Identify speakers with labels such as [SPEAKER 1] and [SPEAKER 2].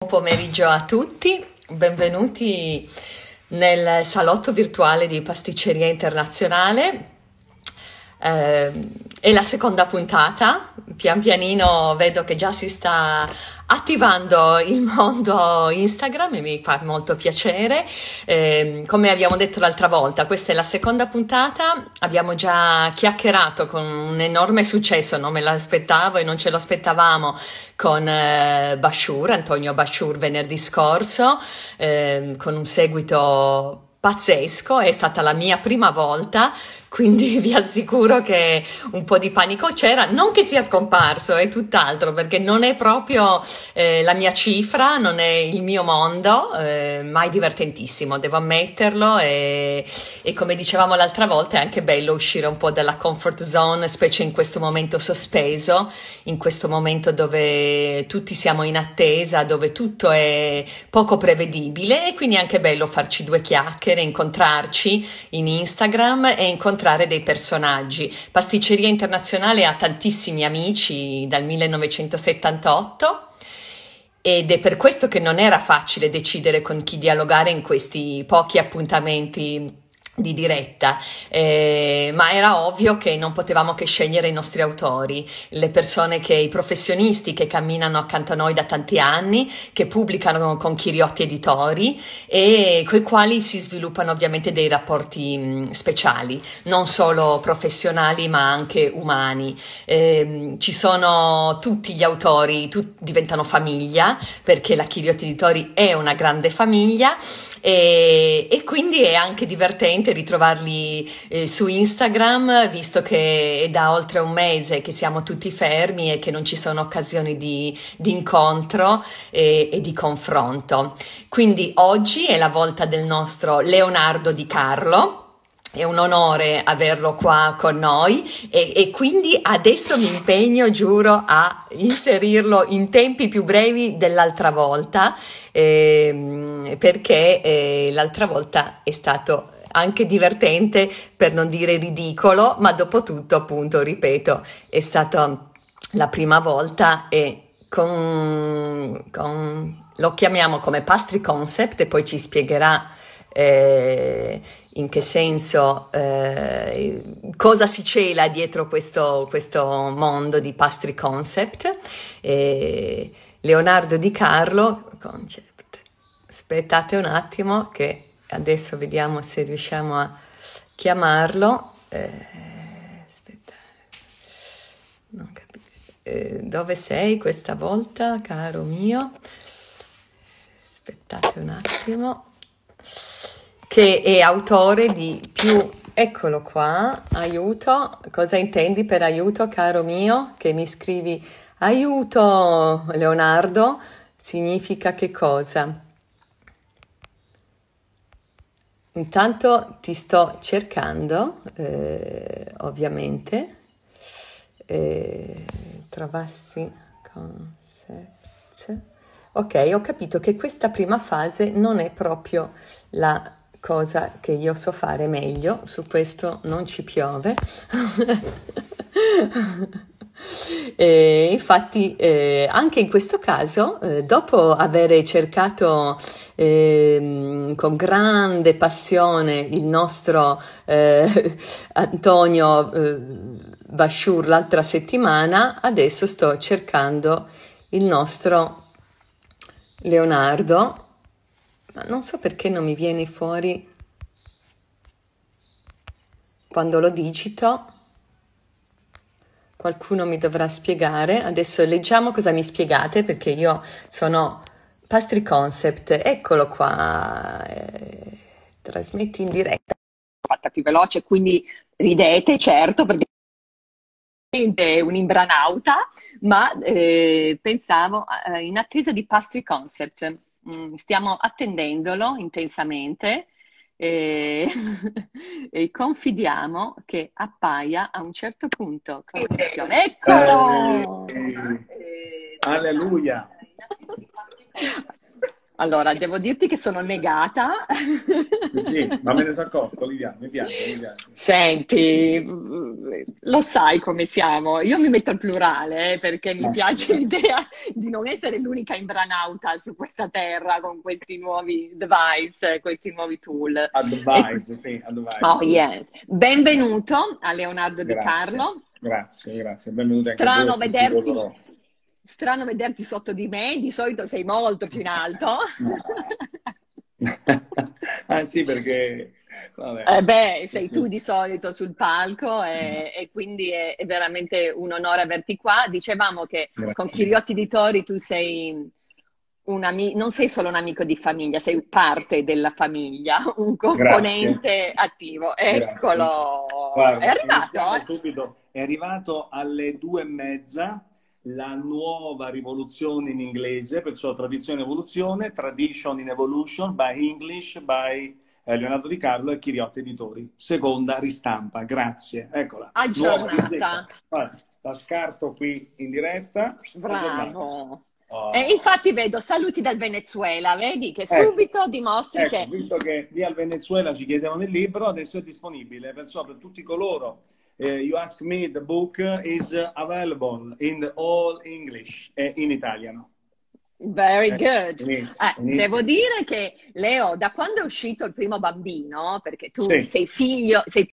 [SPEAKER 1] pomeriggio a tutti, benvenuti nel salotto virtuale di Pasticceria Internazionale. È la seconda puntata, pian pianino vedo che già si sta attivando il mondo Instagram e mi fa molto piacere. Come abbiamo detto l'altra volta, questa è la seconda puntata, abbiamo già chiacchierato con un enorme successo, non me l'aspettavo e non ce lo aspettavamo, con Antonio Bashur venerdì scorso, con un seguito pazzesco. È stata la mia prima volta, quindi vi assicuro che un po' di panico c'era, non che sia scomparso, è tutt'altro, perché non è proprio la mia cifra, non è il mio mondo, ma è divertentissimo, devo ammetterlo, e come dicevamo l'altra volta è anche bello uscire un po' dalla comfort zone, specie in questo momento sospeso, in questo momento dove tutti siamo in attesa, dove tutto è poco prevedibile, e quindi è anche bello farci due chiacchiere, incontrarci in Instagram e incontrare dei personaggi. Pasticceria Internazionale ha tantissimi amici dal 1978 ed è per questo che non era facile decidere con chi dialogare in questi pochi appuntamenti di diretta, ma era ovvio che non potevamo che scegliere i nostri autori, i professionisti che camminano accanto a noi da tanti anni, che pubblicano con Chiriotti Editori e coi quali si sviluppano ovviamente dei rapporti speciali, non solo professionali ma anche umani. Ci sono tutti gli autori, diventano famiglia, perché la Chiriotti Editori è una grande famiglia. E quindi è anche divertente ritrovarli su Instagram, visto che è da oltre un mese che siamo tutti fermi e che non ci sono occasioni di incontro e di confronto. Quindi oggi è la volta del nostro Leonardo Di Carlo. È un onore averlo qua con noi e quindi adesso mi impegno, giuro, a inserirlo in tempi più brevi dell'altra volta, perché l'altra volta è stato anche divertente, per non dire ridicolo, ma dopo tutto, appunto, ripeto, è stata la prima volta e lo chiamiamo come Pastry Concept e poi ci spiegherà in che senso, cosa si cela dietro questo mondo di Pastry Concept. Leonardo Di Carlo Concept. Aspettate un attimo che adesso vediamo se riusciamo a chiamarlo. Aspetta, non capisco. Dove sei questa volta, caro mio? Aspettate un attimo. Che è autore di più... Eccolo qua, aiuto. Cosa intendi per aiuto, caro mio? Che mi scrivi aiuto, Leonardo, significa che cosa? Intanto ti sto cercando, ovviamente. Trovassi concept. Ok, ho capito che questa prima fase non è proprio la cosa che io so fare meglio, su questo non ci piove. Infatti anche in questo caso, dopo aver cercato con grande passione il nostro Antonio Bashur l'altra settimana, adesso sto cercando il nostro Leonardo, ma non so perché non mi viene fuori quando lo digito. Qualcuno mi dovrà spiegare. Adesso leggiamo cosa mi spiegate, perché io sono Pastry Concept. Eccolo qua. Trasmetti in diretta.
[SPEAKER 2] Fatta più veloce, quindi ridete, certo, perché è un imbranauta, ma pensavo in attesa di Pastry Concept. Stiamo attendendolo intensamente e, e confidiamo che appaia a un certo punto. Connessione. Eccolo!
[SPEAKER 3] Alleluia!
[SPEAKER 2] Allora, devo dirti che sono negata.
[SPEAKER 3] Sì, sì, ma me ne sono accorto, Olivia, mi piace, mi piace.
[SPEAKER 2] Senti, lo sai come siamo. Io mi metto al plurale, perché mi
[SPEAKER 3] Ma sì,
[SPEAKER 2] piace l'idea di non essere l'unica imbranauta su questa terra con questi nuovi device, questi nuovi tool. E qui-
[SPEAKER 3] advice, sì,
[SPEAKER 2] oh
[SPEAKER 3] advice.
[SPEAKER 2] yes. Benvenuto a Leonardo Di
[SPEAKER 3] Grazie,
[SPEAKER 2] Carlo.
[SPEAKER 3] grazie, grazie. Benvenuti anche a voi, a
[SPEAKER 2] Strano
[SPEAKER 3] tutti
[SPEAKER 2] vederti,
[SPEAKER 3] coloro.
[SPEAKER 2] strano vederti sotto di me, di solito sei molto più in alto.
[SPEAKER 3] No. Ah sì, perché, vabbè,
[SPEAKER 2] Beh,
[SPEAKER 3] sì,
[SPEAKER 2] sei tu
[SPEAKER 3] sì.
[SPEAKER 2] di solito sul palco e quindi è veramente un onore averti qua. Dicevamo che con
[SPEAKER 3] Grazie mille.
[SPEAKER 2] Chiriotti Editori tu sei non sei solo un amico di famiglia, sei parte della famiglia, un
[SPEAKER 3] Grazie,
[SPEAKER 2] componente attivo.
[SPEAKER 3] grazie.
[SPEAKER 2] Eccolo, è
[SPEAKER 3] Guarda,
[SPEAKER 2] arrivato,
[SPEAKER 3] iniziamo
[SPEAKER 2] eh?
[SPEAKER 3] subito. È arrivato alle 2:30 la nuova rivoluzione in inglese, perciò tradizione e evoluzione, tradition in evolution, by English, by Leonardo Di Carlo e Chiriotti Editori. Seconda ristampa, grazie. Eccola, nuova
[SPEAKER 2] Aggiornata.
[SPEAKER 3] Gazzetta. Guarda, la scarto qui in diretta, aggiornata.
[SPEAKER 2] Bravo. E
[SPEAKER 3] Oh.
[SPEAKER 2] infatti vedo saluti dal Venezuela, vedi che
[SPEAKER 3] Ecco,
[SPEAKER 2] subito dimostri
[SPEAKER 3] ecco,
[SPEAKER 2] che
[SPEAKER 3] visto che lì al Venezuela ci chiedevano il libro, adesso è disponibile, perciò per tutti coloro, You Ask Me, the book is available in all English e in italiano.
[SPEAKER 2] very good.
[SPEAKER 3] Inizio,
[SPEAKER 2] Devo
[SPEAKER 3] inizio.
[SPEAKER 2] dire che Leo, da quando è uscito il primo bambino, perché tu
[SPEAKER 3] Sì.
[SPEAKER 2] sei figlio, sei